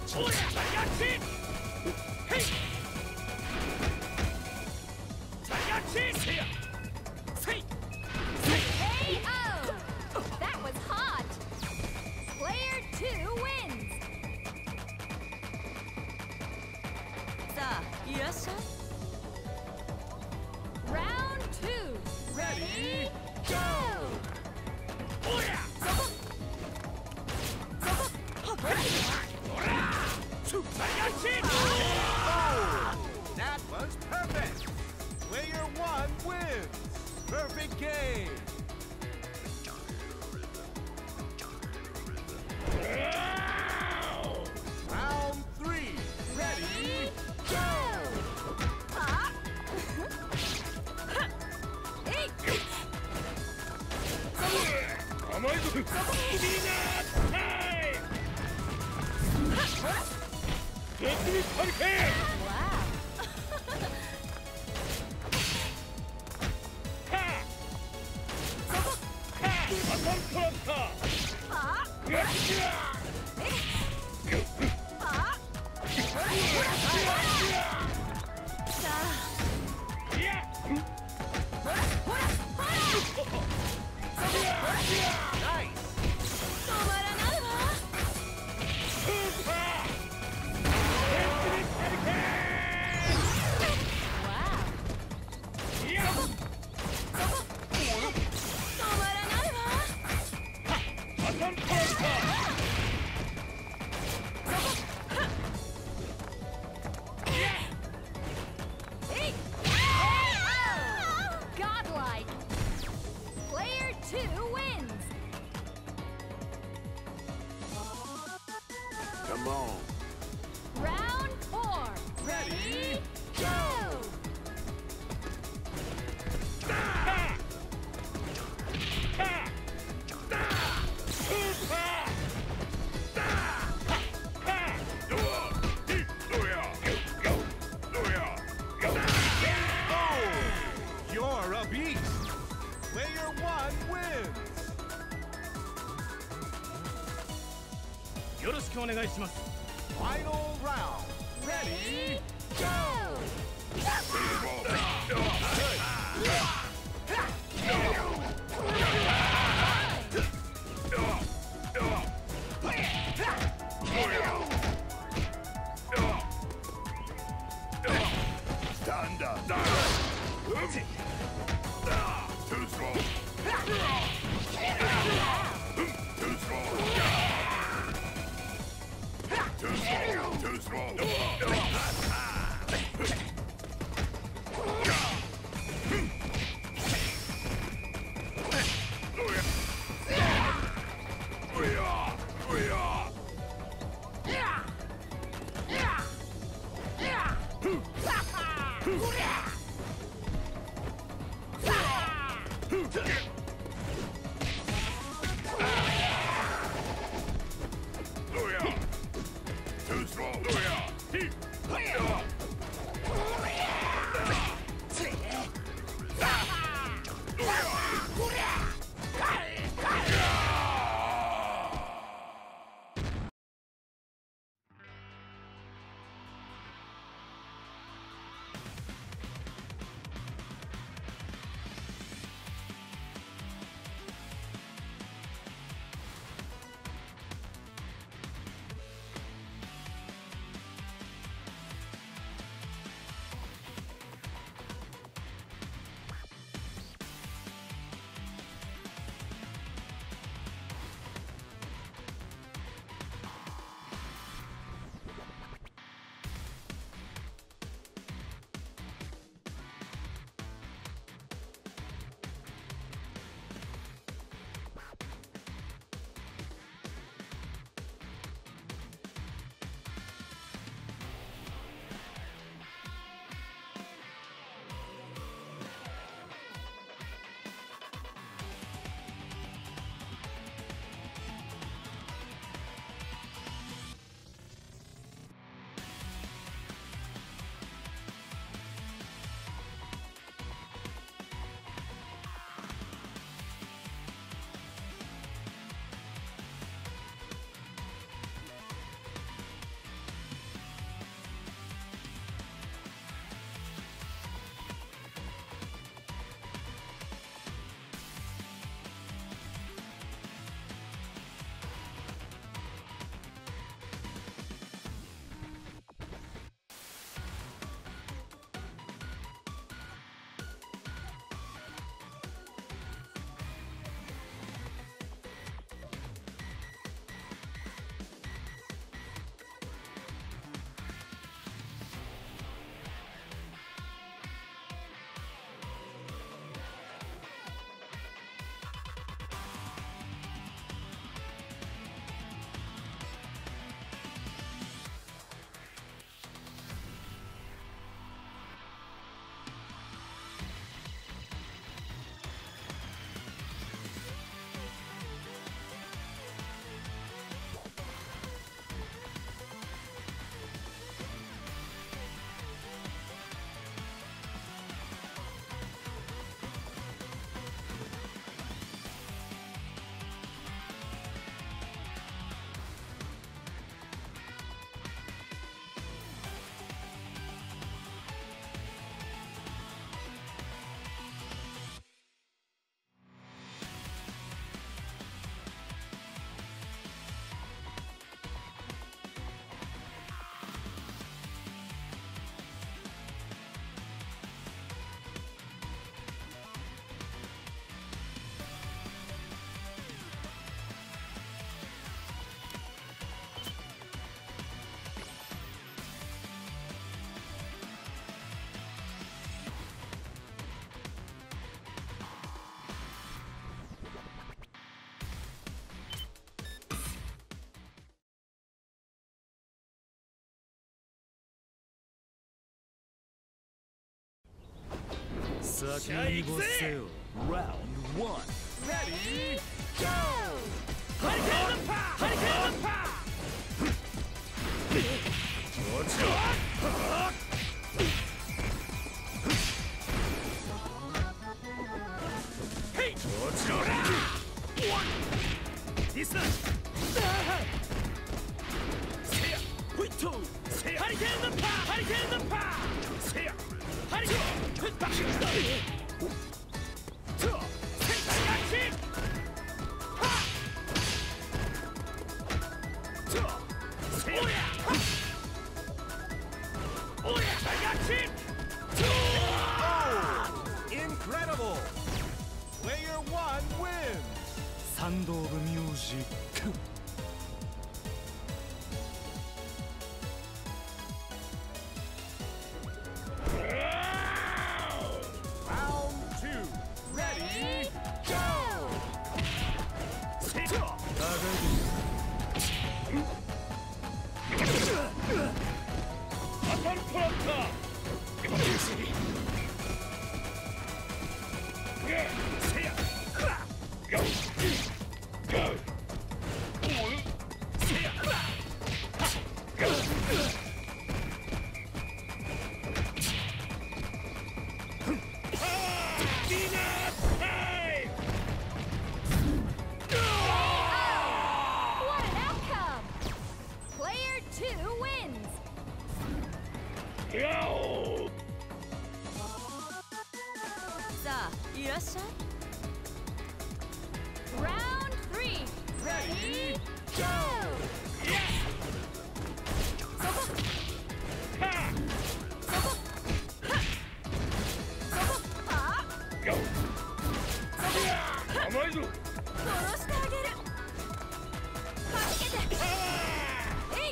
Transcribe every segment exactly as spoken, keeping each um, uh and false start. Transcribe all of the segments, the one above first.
That was hot! Player two wins! さあ、いらっしゃい Round two! Ready, go! Oh yeah! That was perfect! Player one wins! Perfect game! Round three! Ready, go! Godlike! Player two wins! Come on! Round four! Ready, go! You're a beast! Player one wins! よろしくお願いします。 Final round! Ready, go! Thunder! Too strong! Too strong! Too strong! Too strong! Too strong! 先にごせよ。Round one. Ready, go! Hurricane the power! Hurricane the power! Watch out! Hey! Watch out! One! This one! Say ya! Quick two! Say ya! Hurricane the power! Hurricane the power! Say ya! Hurricane! Quick back! Two! Say ya! Oh! Incredible! Player one wins! Sound of Music. Round two. Ready, go! What an outcome! Player two wins! Sa, いらっしゃい. Round three. Ready, go!そこ. そこ. そこ. あ? 甘いぞ。 殺してあげる。助けて。えい。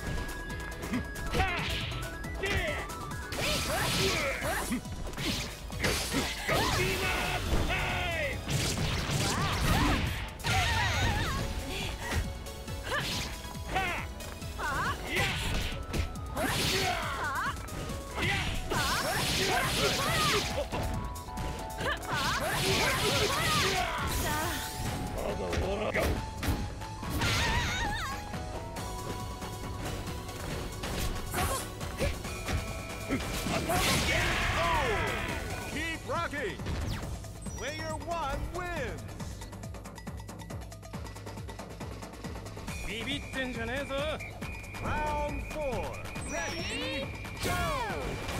Keep rocking! Player one wins! ビビってんじゃねえぞ。 Round four. Ready, go!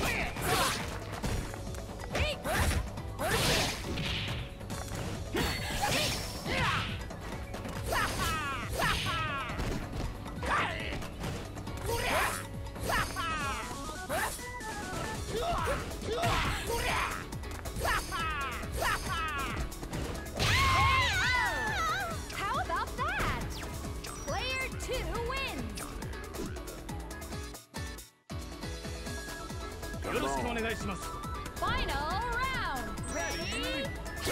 よろしくお願いします。 Final round. Ready, go!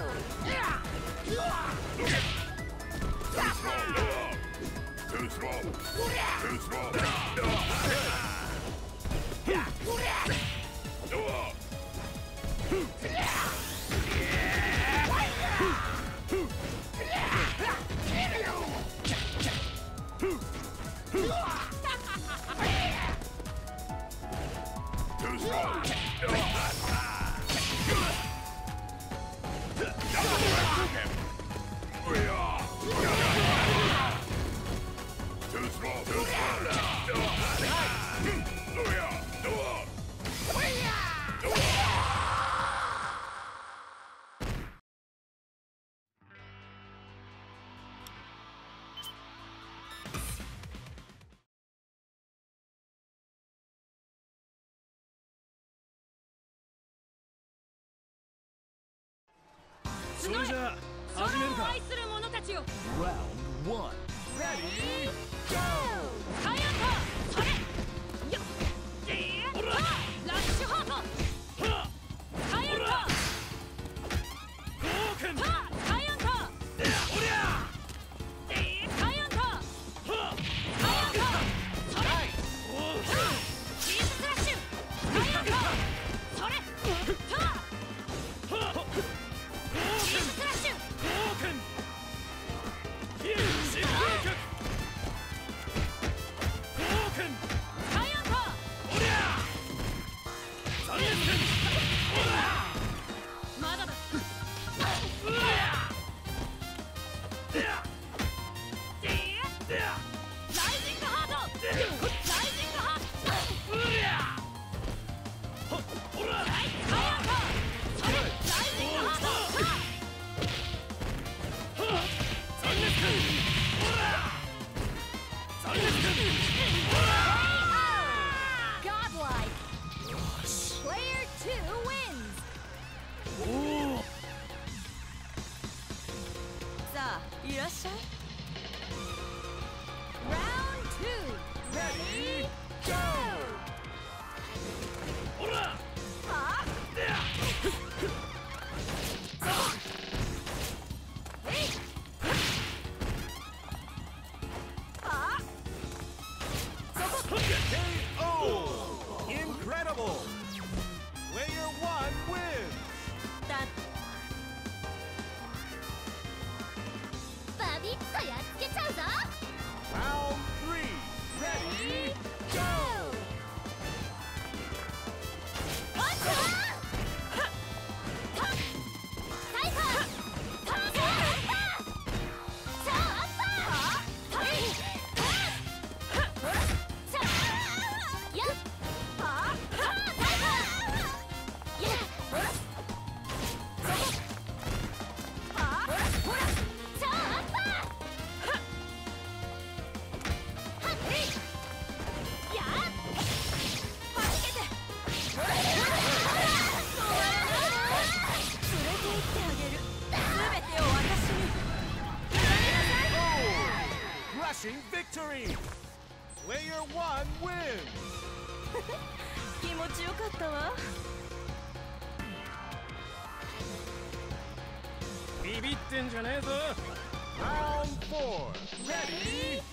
Too slow. Too slow. Too slow. Too slow. Too それじゃあ始めるか。 愛する者たちよ。 Round one. Ready, go! サイアント、それ。よっ。えー、ラッシュハート。サイアント。 ゴーケン。 サイアント。 おりゃ。 えー、サイアント。サイアント。それ。チーズスラッシュ。サイアント。それ。 Godlike. Player two wins. おおさあ、いらっしゃい。Round two. Ready? Go. ほらはあ。えい。はあ。そこ。 K O! Incredible! Player one wins! だ。バビッとやっつけちゃうぞ。 Round three. Ready? Go! おっと。サイファー。超アッパー。超アッパー。はい。さあ。やっ。はあ。サイファー。やっ。そこ。はあ。ほら。超アッパー。はっ。やっ。はじけて。連れて行ってあげる。全てを私に。 Crushing victory! Player one wins! 気持ちよかったわ。 ビビってんじゃねえぞ Round four. Ready?